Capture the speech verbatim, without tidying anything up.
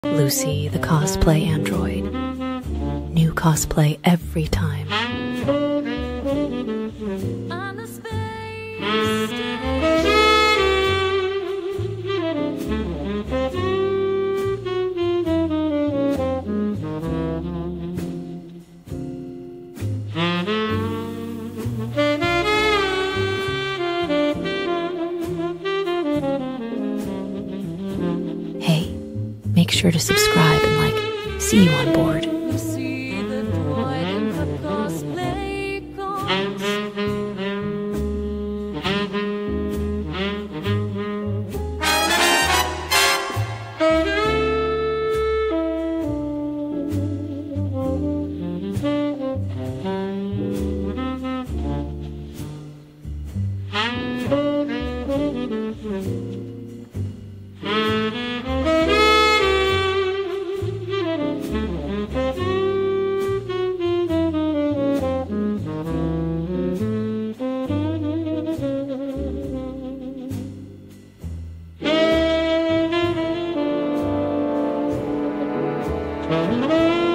Lucy, the cosplay android. New cosplay every time. On the space station. Hey, make sure to subscribe and like. See you on board. You see the droid in the cosplay costume. Thank you.